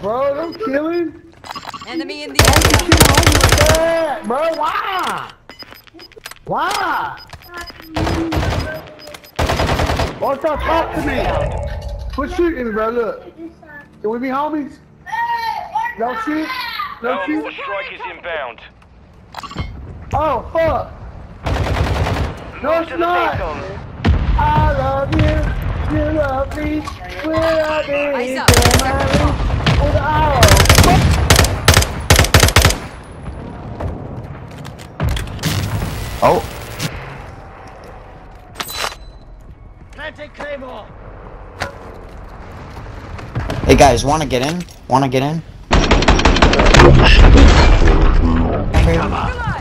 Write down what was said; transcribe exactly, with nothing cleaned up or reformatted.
bro. Don't kill him. Enemy in the Don't area. kill him like that, bro. Why? Why? Why don't y'all talk to me? Quit shooting me, bro. Look. Can we be homies? No shit? No Our shit? mortar strike is inbound. Oh, fuck. No, Move it's to the not. beacon. I love you. You love me. We're a big Eyes up. family. With our Oh. Planting Claymore. Hey guys, wanna get in? Wanna get in? Come on.